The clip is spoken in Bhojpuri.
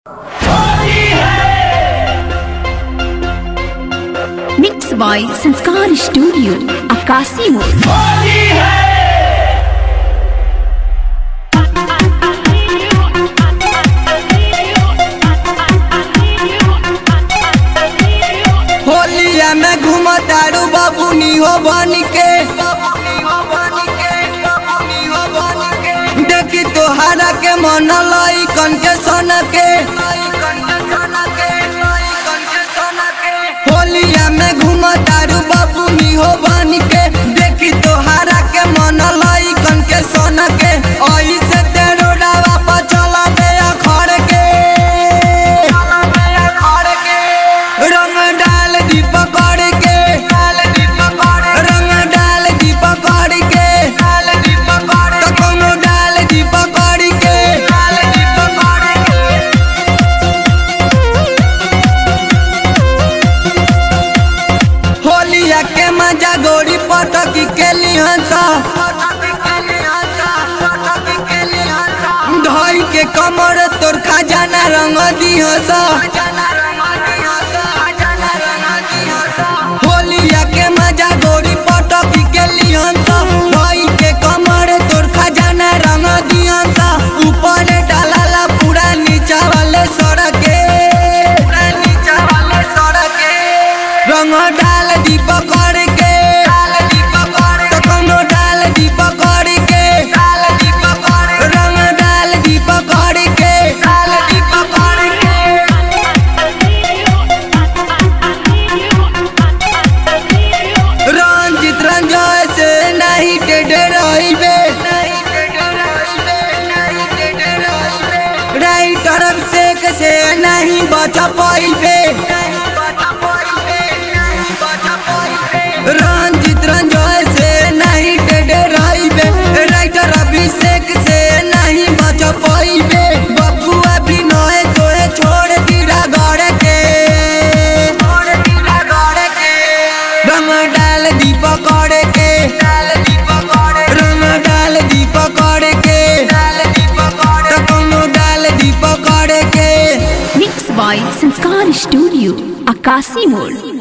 मिक्स बाय संस्कार स्टूडियो आकाशी मोड। होलिया में घूमतारू बाबूनी हो बन के, देखी तोहरा के मन लाई कन के सन के। होलिया में घूमतारू बाबूनी हो बन के, देखी तोहरा के मन लाई कन के सन के। आई से तेरो डावा पर चला दे अखड़ के, रंग डाल दी पकड़ के, रंग डाल दी पकड़ के, तो कोनो डाल दी पकड़ के। होलिया के मजा गोरी पटकी के लिहंसा, धोई के कमर तोर खजाना रंग दिहंसा। होलिया के मजा गोरी पटकी के लिहंसा, धोई के कमर तोर खजाना रंग दिहंसा। ऊपर डाला पूरा नीचा वाले सड़के, रंग डाल दी पकड़ के, तो कोनो डाल दी पकड़ के, रंग डाल दी पकड़ के। रंजित रंजय से नहीं टेढ़े रहिबे, राइटर अभिषेक से नहीं बच पाइबे। रंजित रंजय से नहीं टेढ़े रहिबे, राइटर अभिषेक से नहीं बच पाइबे। बबुआ भी नहे तोहे छोड़ दी रगड़ के, रंग डाल दी पकड़ के, रंग डाल दी पकड़ के, तो कोनो डाल दी पकड़ के। मिक्स बाय संस्कार स्टूडियो आकाशी मोड।